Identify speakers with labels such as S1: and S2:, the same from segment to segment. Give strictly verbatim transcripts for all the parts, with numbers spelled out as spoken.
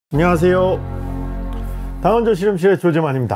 S1: 안녕하세요. 당원조 실험실의 조재만입니다.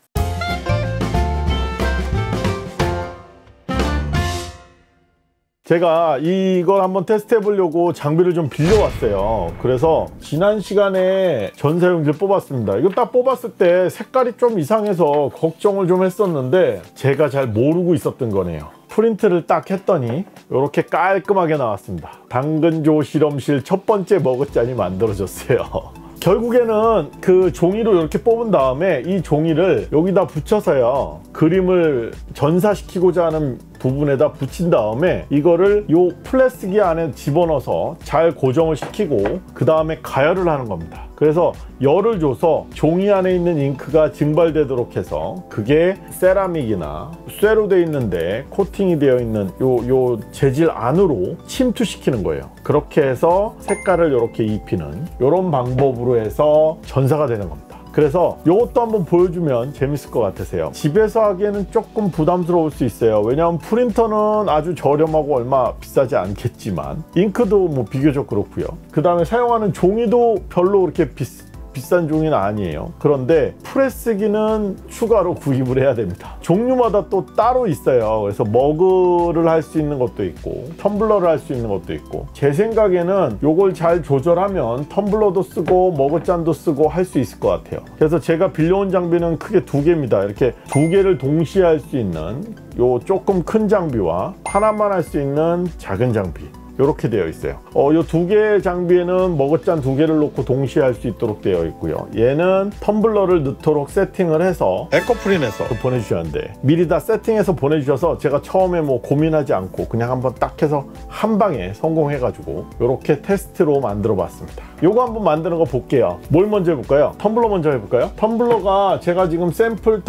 S1: 제가 이걸 한번 테스트 해보려고 장비를 좀 빌려왔어요. 그래서 지난 시간에 전사용지를 뽑았습니다. 이거 딱 뽑았을 때 색깔이 좀 이상해서 걱정을 좀 했었는데 제가 잘 모르고 있었던 거네요. 프린트를 딱 했더니 이렇게 깔끔하게 나왔습니다. 당근조 실험실 첫 번째 머그잔이 만들어졌어요. 결국에는 그 종이로 이렇게 뽑은 다음에 이 종이를 여기다 붙여서요, 그림을 전사시키고자 하는 부분에다 붙인 다음에 이거를 요 플라스틱 안에 집어넣어서 잘 고정을 시키고 그 다음에 가열을 하는 겁니다. 그래서 열을 줘서 종이 안에 있는 잉크가 증발되도록 해서 그게 세라믹이나 쇠로 되어 있는데 코팅이 되어 있는 요, 요 재질 안으로 침투시키는 거예요. 그렇게 해서 색깔을 이렇게 입히는 이런 방법으로 해서 전사가 되는 겁니다. 그래서 이것도 한번 보여주면 재밌을 것 같으세요. 집에서 하기에는 조금 부담스러울 수 있어요. 왜냐하면 프린터는 아주 저렴하고 얼마 비싸지 않겠지만 잉크도 뭐 비교적 그렇고요. 그 다음에 사용하는 종이도 별로 그렇게 비싸 비싼 종이는 아니에요. 그런데 프레스기는 추가로 구입을 해야 됩니다. 종류마다 또 따로 있어요. 그래서 머그를 할 수 있는 것도 있고 텀블러를 할 수 있는 것도 있고, 제 생각에는 요걸 잘 조절하면 텀블러도 쓰고 머그잔도 쓰고 할 수 있을 것 같아요. 그래서 제가 빌려온 장비는 크게 두 개입니다. 이렇게 두 개를 동시에 할 수 있는 요 조금 큰 장비와 하나만 할 수 있는 작은 장비, 이렇게 되어 있어요. 어, 이 두 개의 장비에는 머그잔 두 개를 놓고 동시에 할 수 있도록 되어 있고요. 얘는 텀블러를 넣도록 세팅을 해서 에코프린에서 보내주셨는데 미리 다 세팅해서 보내주셔서 제가 처음에 뭐 고민하지 않고 그냥 한번 딱 해서 한 방에 성공해가지고 이렇게 테스트로 만들어 봤습니다. 요거 한번 만드는 거 볼게요. 뭘 먼저 해볼까요? 텀블러 먼저 해볼까요? 텀블러가 제가 지금 샘플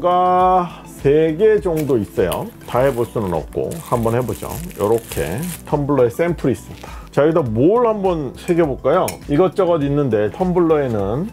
S1: 텀블러가 세 개 정도 있어요. 다 해볼 수는 없고 한번 해보죠. 이렇게 텀블러에 샘플이 있습니다. 자, 여기다 뭘 한번 새겨볼까요? 이것저것 있는데 텀블러에는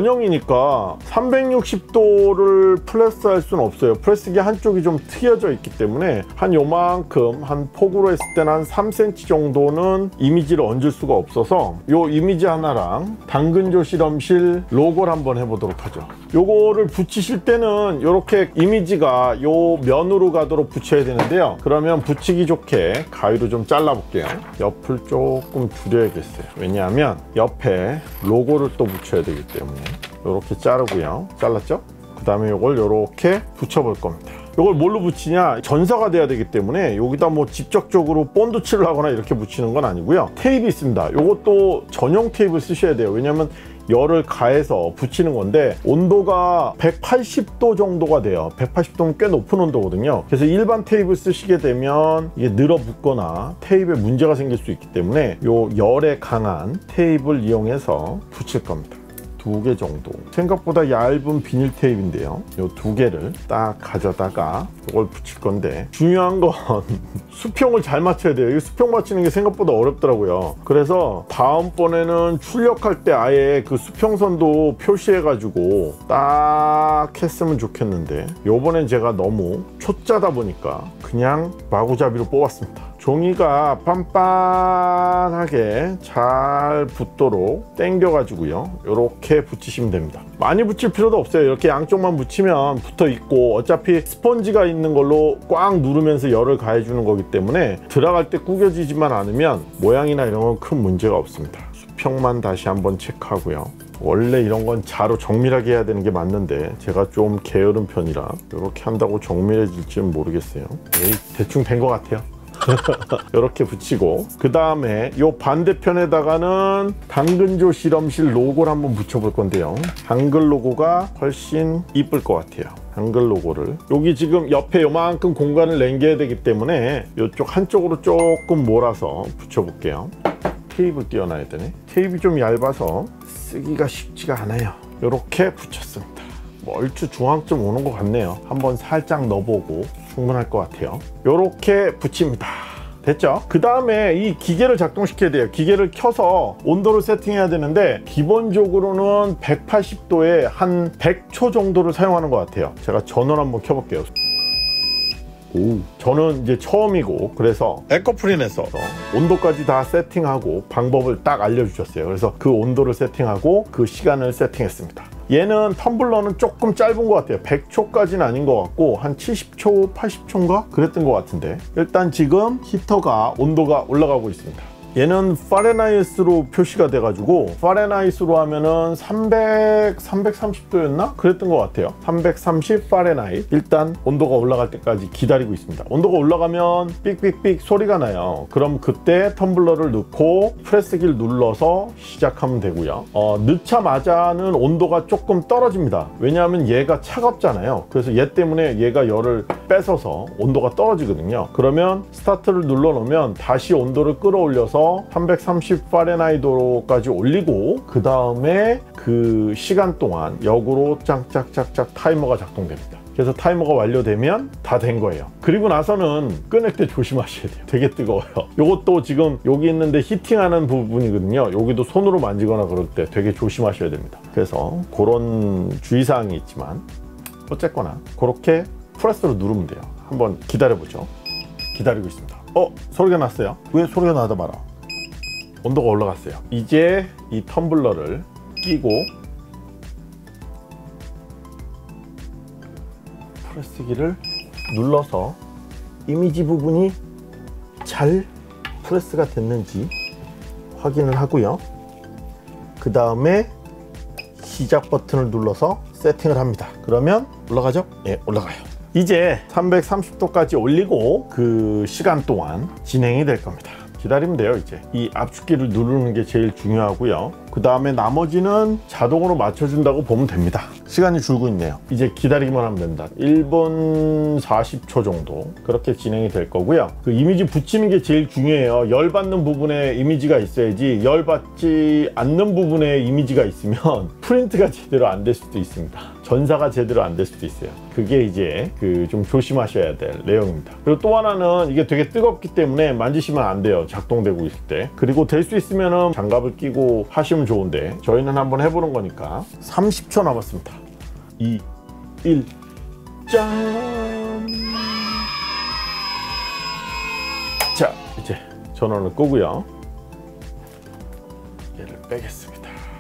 S1: 원형이니까 삼백육십 도를 플러스할 수는 없어요. 플라스틱이 한쪽이 좀 트여져 있기 때문에 한 요만큼, 한 폭으로 했을 때는 한 삼 센티미터 정도는 이미지를 얹을 수가 없어서 요 이미지 하나랑 당근조 실험실 로고를 한번 해보도록 하죠. 요거를 붙이실 때는 이렇게 이미지가 요 면으로 가도록 붙여야 되는데요. 그러면 붙이기 좋게 가위로 좀 잘라볼게요. 옆을 조금 줄여야겠어요. 왜냐하면 옆에 로고를 또 붙여야 되기 때문에 이렇게 자르고요. 잘랐죠? 그 다음에 이걸 이렇게 붙여볼 겁니다. 이걸 뭘로 붙이냐? 전사가 돼야 되기 때문에 여기다 뭐 직접적으로 본드 칠을 하거나 이렇게 붙이는 건 아니고요. 테이프 있습니다. 이것도 전용 테이프를 쓰셔야 돼요. 왜냐면 열을 가해서 붙이는 건데 온도가 백팔십 도 정도가 돼요. 백팔십 도면 꽤 높은 온도거든요. 그래서 일반 테이프 쓰시게 되면 이게 늘어붙거나 테이프에 문제가 생길 수 있기 때문에 요 열에 강한 테이프를 이용해서 붙일 겁니다. 두 개 정도. 생각보다 얇은 비닐 테이프인데요. 요 두 개를 딱 가져다가 이걸 붙일 건데, 중요한 건 수평을 잘 맞춰야 돼요. 이 수평 맞추는 게 생각보다 어렵더라고요. 그래서 다음번에는 출력할 때 아예 그 수평선도 표시해 가지고 딱 했으면 좋겠는데, 요번엔 제가 너무 초짜다 보니까 그냥 마구잡이로 뽑았습니다. 종이가 빤빤하게 잘 붙도록 당겨 가지고요, 이렇게 붙이시면 됩니다. 많이 붙일 필요도 없어요. 이렇게 양쪽만 붙이면 붙어 있고 어차피 스펀지가 있는 걸로 꽉 누르면서 열을 가해 주는 거기 때문에 들어갈 때 구겨지지만 않으면 모양이나 이런 건 큰 문제가 없습니다. 수평만 다시 한번 체크하고요. 원래 이런 건 자로 정밀하게 해야 되는 게 맞는데 제가 좀 게으른 편이라 이렇게 한다고 정밀해질지는 모르겠어요. 에이, 대충 된 것 같아요. 이렇게 붙이고, 그 다음에 이 반대편에다가는 당근조 실험실 로고를 한번 붙여볼 건데요. 한글 로고가 훨씬 이쁠 것 같아요. 한글 로고를 여기 지금 옆에 요만큼 공간을 남겨야 되기 때문에 이쪽 한쪽으로 조금 몰아서 붙여볼게요. 테이프를 띄워놔야 되네. 테이프 좀 얇아서 쓰기가 쉽지가 않아요. 이렇게 붙였습니다. 뭐 얼추 중앙쯤 오는 것 같네요. 한번 살짝 넣어보고 충분할 것 같아요. 이렇게 붙입니다. 됐죠? 그 다음에 이 기계를 작동시켜야 돼요. 기계를 켜서 온도를 세팅해야 되는데 기본적으로는 백팔십 도에 한 백 초 정도를 사용하는 것 같아요. 제가 전원 한번 켜볼게요. 오, 저는 이제 처음이고 그래서 에코프린에서 온도까지 다 세팅하고 방법을 딱 알려주셨어요. 그래서 그 온도를 세팅하고 그 시간을 세팅했습니다. 얘는 텀블러는 조금 짧은 것 같아요. 백 초까지는 아닌 것 같고 한 칠십 초, 팔십 초인가? 그랬던 것 같은데 일단 지금 히터가 온도가 올라가고 있습니다. 얘는 파렌하이트로 표시가 돼가지고 파렌하이트로 하면은 삼백, 삼백삼십 도였나? 그랬던 것 같아요. 삼백삼십 파렌하이트. 일단 온도가 올라갈 때까지 기다리고 있습니다. 온도가 올라가면 삑삑삑 소리가 나요. 그럼 그때 텀블러를 넣고 프레스기를 눌러서 시작하면 되고요. 어, 넣자마자는 온도가 조금 떨어집니다. 왜냐하면 얘가 차갑잖아요. 그래서 얘 때문에 얘가 열을 뺏어서 온도가 떨어지거든요. 그러면 스타트를 눌러 놓으면 다시 온도를 끌어올려서 삼백삼십 파렌하이트로까지 올리고 그 다음에 그 시간 동안 역으로 짝짝짝짝 타이머가 작동됩니다. 그래서 타이머가 완료되면 다 된 거예요. 그리고 나서는 꺼낼 때 조심하셔야 돼요. 되게 뜨거워요. 요것도 지금 여기 있는데 히팅하는 부분이거든요. 여기도 손으로 만지거나 그럴 때 되게 조심하셔야 됩니다. 그래서 그런 주의사항이 있지만 어쨌거나 그렇게 프레스로 누르면 돼요. 한번 기다려보죠. 기다리고 있습니다. 어? 소리가 났어요. 왜 소리가 나다 말아? 온도가 올라갔어요. 이제 이 텀블러를 끼고 프레스기를 눌러서 이미지 부분이 잘 프레스가 됐는지 확인을 하고요. 그 다음에 시작 버튼을 눌러서 세팅을 합니다. 그러면 올라가죠? 예, 올라가요. 이제 삼백삼십 도까지 올리고 그 시간 동안 진행이 될 겁니다. 기다리면 돼요. 이제 이 압축기를 누르는 게 제일 중요하고요. 그 다음에 나머지는 자동으로 맞춰준다고 보면 됩니다. 시간이 줄고 있네요. 이제 기다리기만 하면 된다. 일 분 사십 초 정도 그렇게 진행이 될 거고요. 그 이미지 붙이는 게 제일 중요해요. 열받는 부분에 이미지가 있어야지 열받지 않는 부분에 이미지가 있으면 프린트가 제대로 안 될 수도 있습니다. 전사가 제대로 안 될 수도 있어요. 그게 이제 그 좀 조심하셔야 될 내용입니다. 그리고 또 하나는 이게 되게 뜨겁기 때문에 만지시면 안 돼요. 작동되고 있을 때. 그리고 될 수 있으면 장갑을 끼고 하시면 좋은데 저희는 한번 해보는 거니까 삼십 초 남았습니다. 이, 일, 짠! 자, 이제 전원을 끄고요. 얘를 빼겠습니다.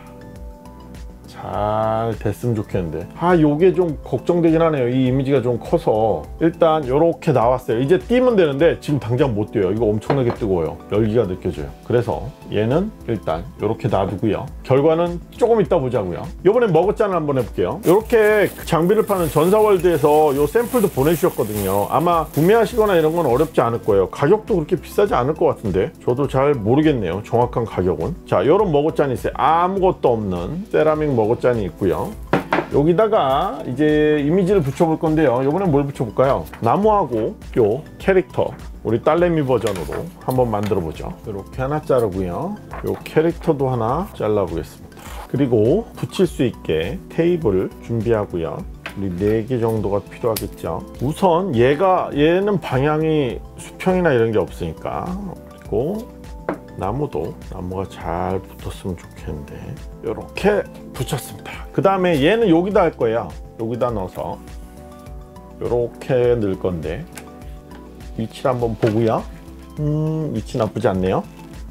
S1: 잘 됐으면 좋겠는데 아 요게 좀 걱정되긴 하네요. 이 이미지가 좀 커서 일단 요렇게 나왔어요. 이제 띄면 되는데 지금 당장 못 띄어요. 이거 엄청나게 뜨거워요. 열기가 느껴져요. 그래서 얘는 일단 요렇게 놔두고요. 결과는 조금 이따 보자고요. 요번에 머그잔을 한번 해볼게요. 요렇게 장비를 파는 전사월드에서 요 샘플도 보내주셨거든요. 아마 구매하시거나 이런 건 어렵지 않을 거예요. 가격도 그렇게 비싸지 않을 것 같은데 저도 잘 모르겠네요. 정확한 가격은. 자, 요런 머그잔이 있어요. 아무것도 없는 세라믹 머그 잔이 있고요. 여기다가 이제 이미지를 붙여볼 건데요. 이번엔 뭘 붙여볼까요? 나무하고 요 캐릭터 우리 딸내미 버전으로 한번 만들어 보죠. 이렇게 하나 자르고요. 요 캐릭터도 하나 잘라 보겠습니다. 그리고 붙일 수 있게 테이블 준비하고요. 우리 네 개 정도가 필요하겠죠. 우선 얘가 얘는 방향이 수평이나 이런 게 없으니까 그리고 나무도 나무가 잘 붙었으면 좋겠는데 이렇게 붙였습니다. 그 다음에 얘는 여기다 할 거예요. 여기다 넣어서 이렇게 넣을 건데 위치를 한번 보고요. 음 위치 나쁘지 않네요.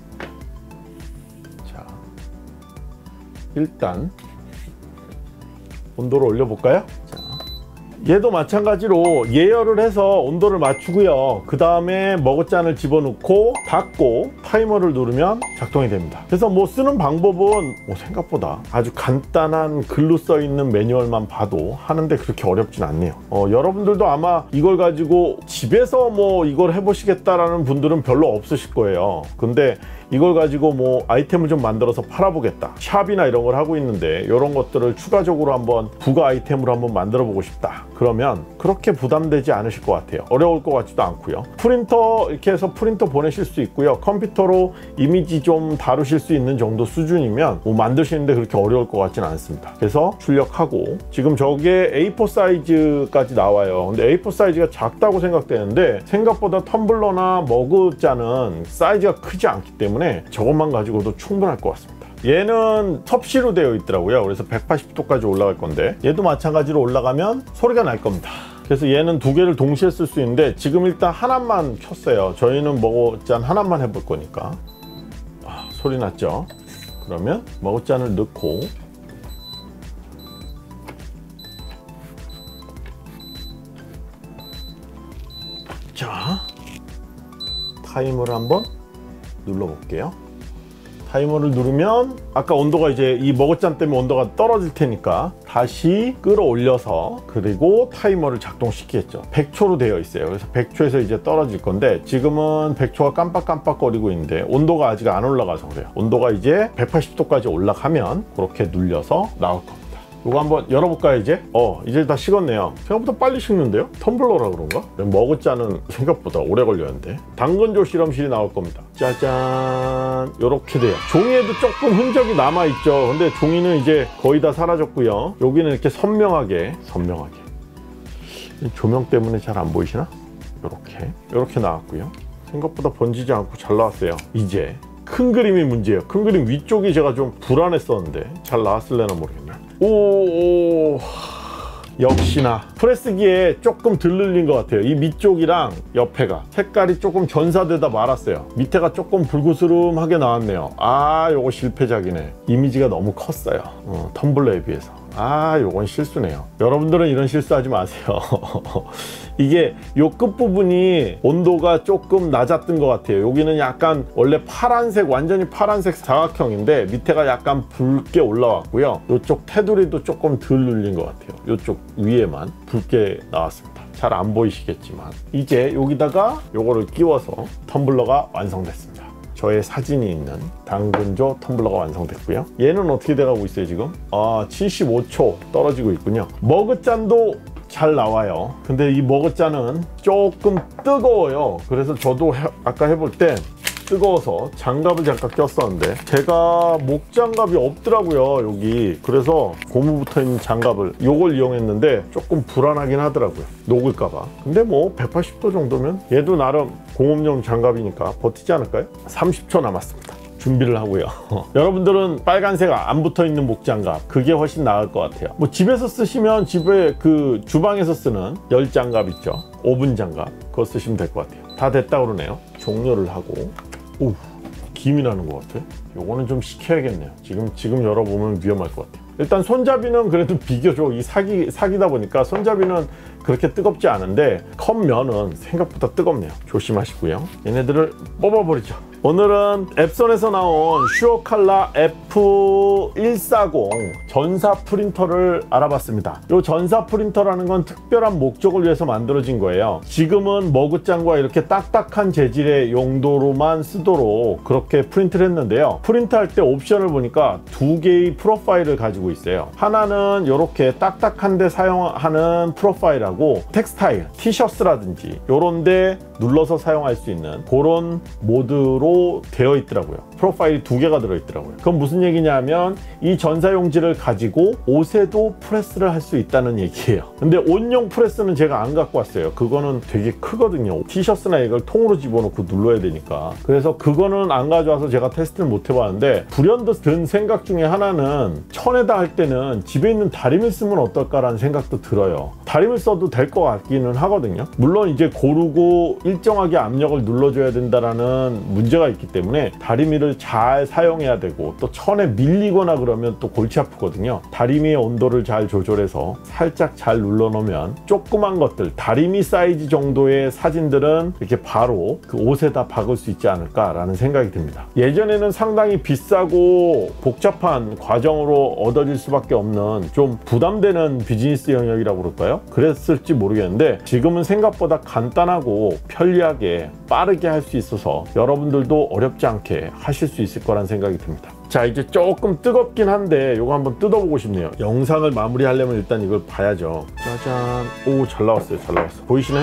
S1: 자, 일단 온도를 올려볼까요? 자, 얘도 마찬가지로 예열을 해서 온도를 맞추고요. 그 다음에 머그잔을 집어넣고 닫고 타이머를 누르면 작동이 됩니다. 그래서 뭐 쓰는 방법은 뭐 생각보다 아주 간단한 글로 써있는 매뉴얼만 봐도 하는데 그렇게 어렵진 않네요. 어, 여러분들도 아마 이걸 가지고 집에서 뭐 이걸 해보시겠다라는 분들은 별로 없으실 거예요. 근데 이걸 가지고 뭐 아이템을 좀 만들어서 팔아보겠다, 샵이나 이런 걸 하고 있는데 이런 것들을 추가적으로 한번 부가 아이템으로 한번 만들어 보고 싶다, 그러면 그렇게 부담되지 않으실 것 같아요. 어려울 것 같지도 않고요. 프린터 이렇게 해서 프린터 보내실 수 있고요. 컴퓨터로 이미지 좀 다루실 수 있는 정도 수준이면 뭐 만드시는데 그렇게 어려울 것 같지는 않습니다. 그래서 출력하고, 지금 저게 에이 포 사이즈까지 나와요. 근데 에이 포 사이즈가 작다고 생각되는데 생각보다 텀블러나 머그잔은 사이즈가 크지 않기 때문에 저것만 가지고도 충분할 것 같습니다. 얘는 섭씨로 되어 있더라고요. 그래서 백팔십 도까지 올라갈 건데 얘도 마찬가지로 올라가면 소리가 날 겁니다. 그래서 얘는 두 개를 동시에 쓸 수 있는데 지금 일단 하나만 켰어요. 저희는 머그잔 하나만 해볼 거니까. 아, 소리 났죠? 그러면 머그잔을 넣고 자, 타이머를 한번 눌러볼게요. 타이머를 누르면 아까 온도가 이제 이 머그잔 때문에 온도가 떨어질 테니까 다시 끌어올려서 그리고 타이머를 작동시키겠죠. 백 초로 되어 있어요. 그래서 백 초에서 이제 떨어질 건데 지금은 백 초가 깜빡깜빡거리고 있는데 온도가 아직 안 올라가서 그래요. 온도가 이제 백팔십 도까지 올라가면 그렇게 눌려서 나올 겁니다. 이거 한번 열어볼까요? 이제? 어 이제 다 식었네요. 생각보다 빨리 식는데요? 텀블러라 그런가? 머그잔은 생각보다 오래 걸렸는데 당근조 실험실이 나올 겁니다. 짜잔, 요렇게 돼요. 종이에도 조금 흔적이 남아있죠. 근데 종이는 이제 거의 다 사라졌고요. 여기는 이렇게 선명하게 선명하게 조명 때문에 잘 안 보이시나? 요렇게 요렇게 나왔고요. 생각보다 번지지 않고 잘 나왔어요. 이제 큰 그림이 문제예요. 큰 그림 위쪽이 제가 좀 불안했었는데 잘 나왔을래나 모르겠네. 오, 오 역시나 프레스기에 조금 덜 늘린 것 같아요. 이 밑쪽이랑 옆에가 색깔이 조금 전사되다 말았어요. 밑에가 조금 불구스름하게 나왔네요. 아, 요거 실패작이네. 이미지가 너무 컸어요. 어, 텀블러에 비해서. 아, 요건 실수네요. 여러분들은 이런 실수하지 마세요. 이게 요 끝부분이 온도가 조금 낮았던 것 같아요. 여기는 약간 원래 파란색, 완전히 파란색 사각형인데 밑에가 약간 붉게 올라왔고요. 요쪽 테두리도 조금 덜 눌린 것 같아요. 요쪽 위에만 붉게 나왔습니다. 잘 안 보이시겠지만 이제 여기다가 요거를 끼워서 텀블러가 완성됐습니다. 저의 사진이 있는 당근조 텀블러가 완성됐고요. 얘는 어떻게 돼가고 있어요 지금? 아, 칠십오 초 떨어지고 있군요. 머그잔도 잘 나와요. 근데 이 머그잔은 조금 뜨거워요. 그래서 저도 해, 아까 해볼 때 뜨거워서 장갑을 잠깐 꼈었는데 제가 목장갑이 없더라고요 여기. 그래서 고무 붙어있는 장갑을 요걸 이용했는데 조금 불안하긴 하더라고요, 녹을까봐. 근데 뭐 백팔십 도 정도면 얘도 나름 공업용 장갑이니까 버티지 않을까요? 삼십 초 남았습니다. 준비를 하고요. 여러분들은 빨간색 안 붙어있는 목장갑, 그게 훨씬 나을 것 같아요. 뭐 집에서 쓰시면 집에 그 주방에서 쓰는 열장갑 있죠, 오븐 장갑, 그거 쓰시면 될 것 같아요. 다 됐다 그러네요. 종료를 하고. 오, 김이 나는 것 같아. 요거는 좀 식혀야겠네요. 지금 지금 열어보면 위험할 것 같아요. 일단 손잡이는 그래도 비교적 이 사기 사기다 보니까 손잡이는 그렇게 뜨겁지 않은데 컵면은 생각보다 뜨겁네요. 조심하시고요. 얘네들을 뽑아버리죠. 오늘은 앱손에서 나온 슈어칼라 에프 백사십 전사 프린터를 알아봤습니다. 이 전사 프린터라는 건 특별한 목적을 위해서 만들어진 거예요. 지금은 머그잔과 이렇게 딱딱한 재질의 용도로만 쓰도록 그렇게 프린트를 했는데요. 프린트할 때 옵션을 보니까 두 개의 프로파일을 가지고 있어요. 하나는 이렇게 딱딱한데 사용하는 프로파일하고 텍스타일, 티셔츠라든지 이런 데 눌러서 사용할 수 있는 그런 모드로 되어 있더라고요. 프로파일이 두 개가 들어있더라고요. 그건 무슨 얘기냐면 이 전사용지를 가지고 옷에도 프레스를 할 수 있다는 얘기예요. 근데 옷용 프레스는 제가 안 갖고 왔어요. 그거는 되게 크거든요. 티셔츠나 이걸 통으로 집어넣고 눌러야 되니까. 그래서 그거는 안 가져와서 제가 테스트를 못 해봤는데 불현듯 든 생각 중에 하나는 천에다 할 때는 집에 있는 다림을 쓰면 어떨까라는 생각도 들어요. 다림을 써도 될 것 같기는 하거든요. 물론 이제 고르고 일정하게 압력을 눌러줘야 된다라는 문제가 있기 때문에 다리미를 잘 사용해야 되고 또 천에 밀리거나 그러면 또 골치 아프거든요. 다리미의 온도를 잘 조절해서 살짝 잘 눌러 놓으면 조그만 것들, 다리미 사이즈 정도의 사진들은 이렇게 바로 그 옷에다 박을 수 있지 않을까라는 생각이 듭니다. 예전에는 상당히 비싸고 복잡한 과정으로 얻어질 수밖에 없는 좀 부담되는 비즈니스 영역이라고 그럴까요? 그랬을지 모르겠는데 지금은 생각보다 간단하고 편리하게 빠르게 할 수 있어서 여러분들도 어렵지 않게 하실 수 있을 거란 생각이 듭니다. 자, 이제 조금 뜨겁긴 한데 이거 한번 뜯어보고 싶네요. 영상을 마무리하려면 일단 이걸 봐야죠. 짜잔. 오, 잘 나왔어요. 잘 나왔어. 보이시네?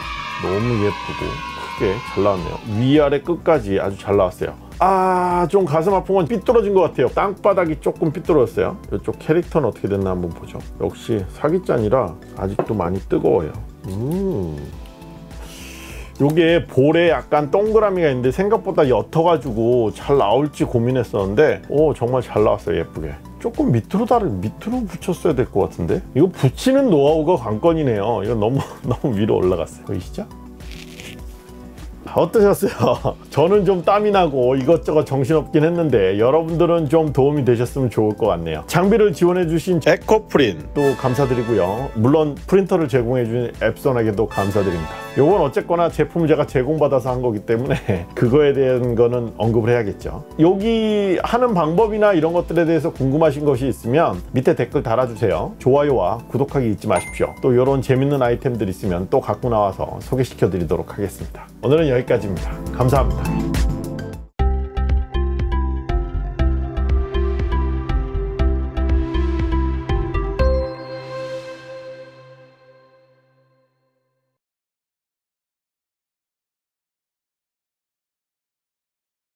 S1: 너무 예쁘고 크게 잘 나왔네요. 위아래 끝까지 아주 잘 나왔어요. 아, 좀 가슴 아픈 건 삐뚤어진 것 같아요. 땅바닥이 조금 삐뚤어졌어요. 이쪽 캐릭터는 어떻게 됐나 한번 보죠. 역시 사기잔이라 아직도 많이 뜨거워요. 음. 요게 볼에 약간 동그라미가 있는데 생각보다 옅어가지고 잘 나올지 고민했었는데 오, 정말 잘 나왔어요. 예쁘게. 조금 밑으로 다를 밑으로 붙였어야 될 것 같은데 이거 붙이는 노하우가 관건이네요. 이거 너무 너무 위로 올라갔어요. 보이시죠? 어떠셨어요? 저는 좀 땀이 나고 이것저것 정신없긴 했는데 여러분들은 좀 도움이 되셨으면 좋을 것 같네요. 장비를 지원해주신 에코프린 또 감사드리고요. 물론 프린터를 제공해준 앱손에게도 감사드립니다. 요건 어쨌거나 제품을 제가 제공받아서 한 거기 때문에 그거에 대한 거는 언급을 해야겠죠. 여기 하는 방법이나 이런 것들에 대해서 궁금하신 것이 있으면 밑에 댓글 달아주세요. 좋아요와 구독하기 잊지 마십시오. 또 이런 재밌는 아이템들 있으면 또 갖고 나와서 소개시켜 드리도록 하겠습니다. 오늘은 여기까지입니다. 감사합니다.